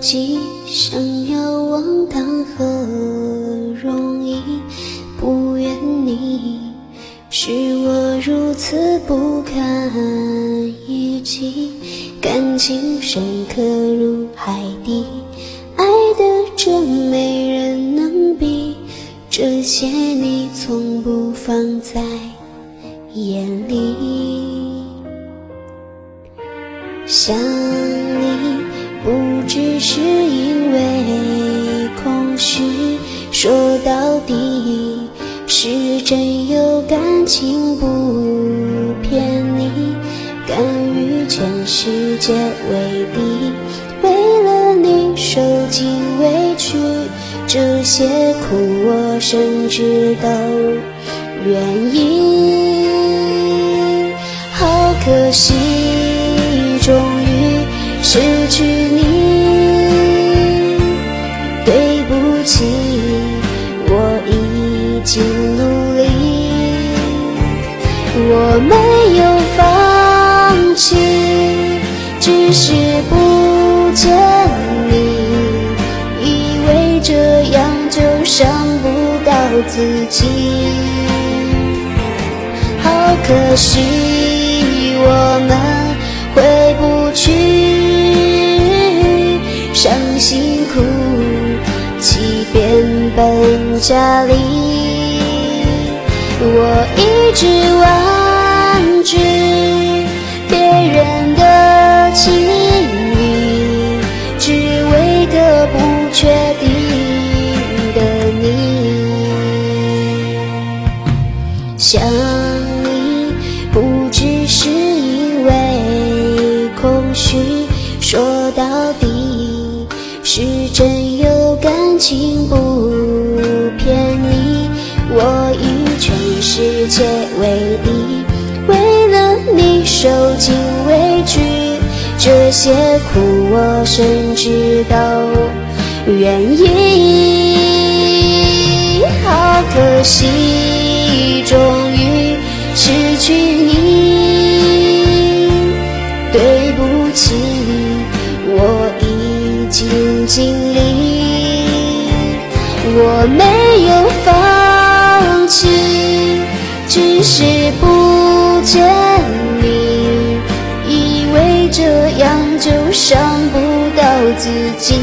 己，想要忘当何容易，不怨你，是我如此不堪一击，感情深刻如海底，爱的真没人能比，这些你从不放在眼里。想你不只是因为空虚，说到底是真有感情不骗你，甘于全世界为敌，为了你受尽委屈，这些苦我甚至都愿意。好可惜终于失去你，对不起，我已经努力，我没有放弃，只是不见你，以为这样就伤不到自己。好可惜我们回不去，伤心哭泣变本加厉，我一直婉拒别人的情意，只为个不确定的你。想你不只是因为空虚，说到底是真有感情不骗你，我与全世界为敌，为了你受尽委屈，这些苦我甚至都愿意。好可惜终于失去你，对不起，我已经尽力，我没有放弃，只是不见你，以为这样就伤不到自己。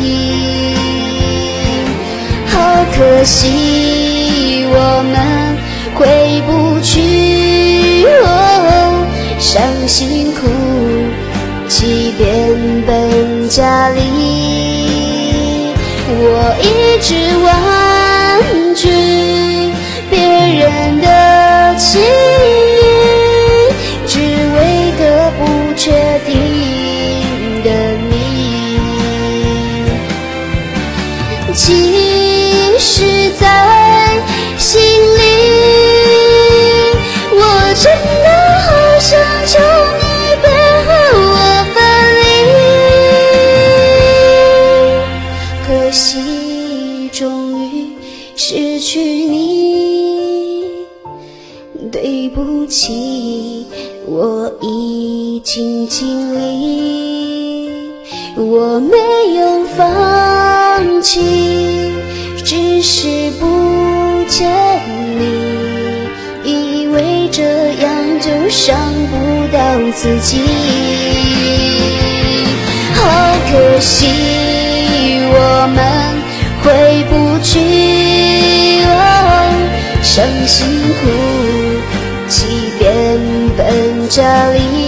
好可惜我们回不去，伤心哭泣变本加厉，我一直婉拒别人的情意，只为个不确定的你。其实在心里我真的好想求你别和我分离，可惜终于失去你，对不起，我已经尽力，我没有放弃，只是不见你，以为这样就伤不到自己。好可惜我们回不去，伤心哭泣变本加厉，